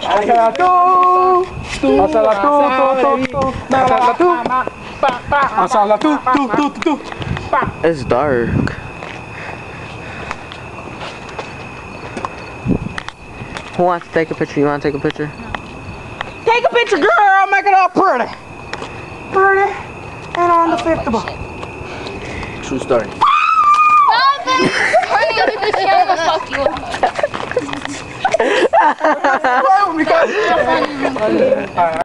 It's dark. Who wants to take a picture? You want to take a picture? Take a picture, girl. Make it all pretty. Pretty and undefeatable. True story. Fuck you.